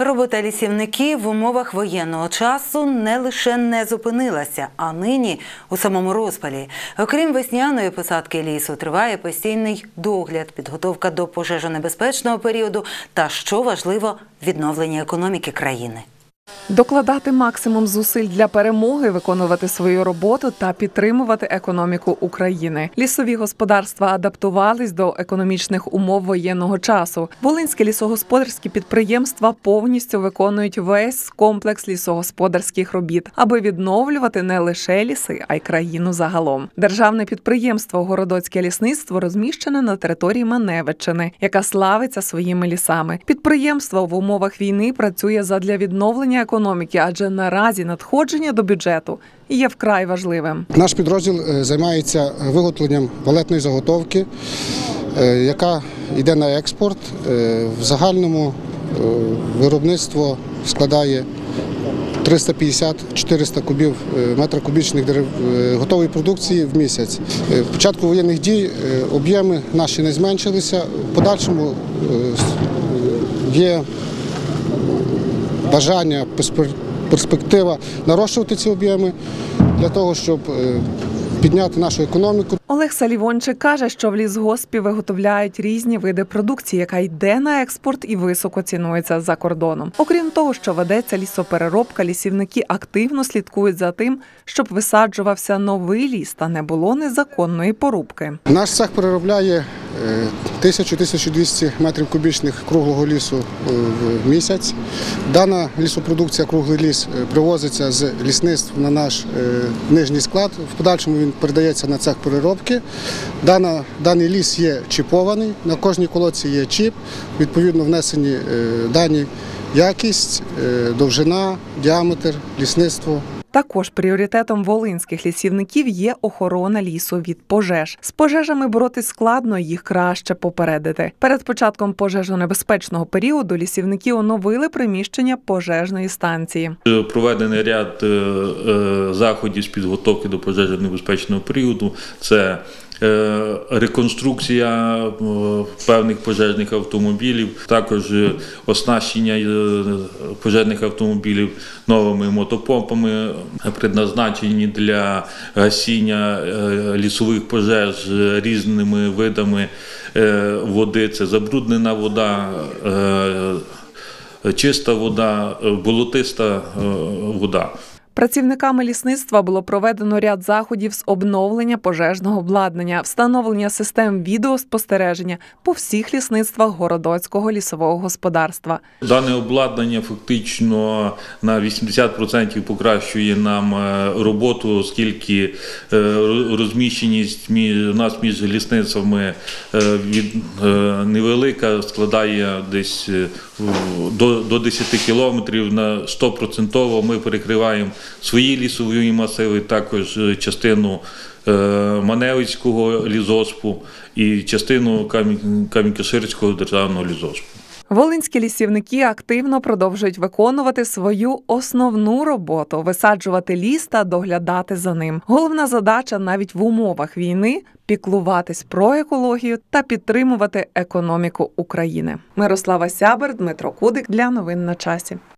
Робота лісівників в умовах воєнного часу не лише не зупинилася, а нині у самому розпалі. Окрім весняної посадки лісу, триває постійний догляд, підготовка до пожежонебезпечного періоду та, що важливо, відновлення економіки країни. Докладати максимум зусиль для перемоги, виконувати свою роботу та підтримувати економіку України. Лісові господарства адаптувались до економічних умов воєнного часу. Волинські лісогосподарські підприємства повністю виконують весь комплекс лісогосподарських робіт, аби відновлювати не лише ліси, а й країну загалом. Державне підприємство «Городоцьке лісництво» розміщене на території Маневиччини, яка славиться своїми лісами. Підприємство в умовах війни працює задля відновлення економіки, адже наразі надходження до бюджету є вкрай важливим. Наш підрозділ займається виготовленням валетної заготовки, яка йде на експорт. В загальному виробництво складає 350-400 метрів кубічних готової продукції в місяць. В початку воєнних дій об'єми наші не зменшилися. В подальшому є бажання, перспектива нарощувати ці об'єми для того, щоб підняти нашу економіку. Олег Салівончик каже, що в лісгоспі виготовляють різні види продукції, яка йде на експорт і високо цінується за кордоном. Окрім того, що ведеться лісопереробка, лісівники активно слідкують за тим, щоб висаджувався новий ліс та не було незаконної порубки. Наш цех переробляє 1000-1200 метрів кубічних круглого лісу в місяць. Дана лісопродукція, круглий ліс, привозиться з лісництв на наш нижній склад. В подальшому він передається на цех переробки. Даний ліс є чіпований, на кожній колодці є чіп, відповідно внесені дані якість, довжина, діаметр, лісництво. Також пріоритетом волинських лісівників є охорона лісу від пожеж. З пожежами боротись складно, їх краще попередити. Перед початком пожежонебезпечного періоду лісівники оновили приміщення пожежної станції. Проведений ряд заходів з підготовки до пожежонебезпечного періоду. Це реконструкція певних пожежних автомобілів, також оснащення пожежних автомобілів новими мотопомпами, предназначені для гасіння лісових пожеж різними видами води. Це забруднена вода, чиста вода, болотиста вода. Працівниками лісництва було проведено ряд заходів з обновлення пожежного обладнання, встановлення систем відеоспостереження по всіх лісництвах Городоцького лісового господарства. Дане обладнання фактично на 80% покращує нам роботу, оскільки розміщеність у нас між лісництвами невелика, складає десь до 10 кілометрів. На 100% ми перекриваємо свої лісові масиви, також частину Маневицького лісгоспу і частину Камінь-Каширського державного лісгоспу. Волинські лісівники активно продовжують виконувати свою основну роботу – висаджувати ліс та доглядати за ним. Головна задача навіть в умовах війни – піклуватись про екологію та підтримувати економіку України. Мирослава Сябер, Дмитро Кудик для новин на часі.